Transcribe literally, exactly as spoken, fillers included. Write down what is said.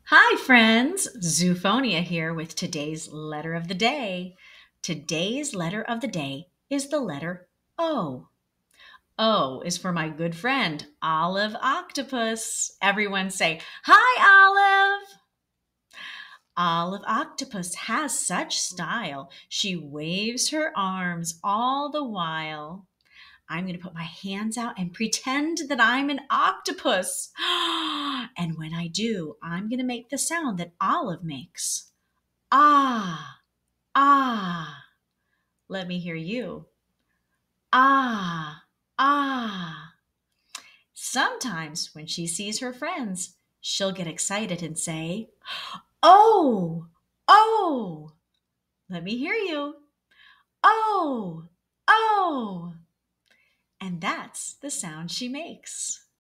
Hi, friends. Zoophonia here with today's letter of the day. Today's letter of the day is the letter O. O is for my good friend, Olive Octopus. Everyone say, Hi, Olive. Olive Octopus has such style. She waves her arms all the while. I'm going to put my hands out and pretend that I'm an octopus. And when I do, I'm going to make the sound that Olive makes. Ah, ah. Let me hear you. Ah, ah. Sometimes when she sees her friends, she'll get excited and say, Oh, oh. Let me hear you. Oh, oh. And that's the sound she makes.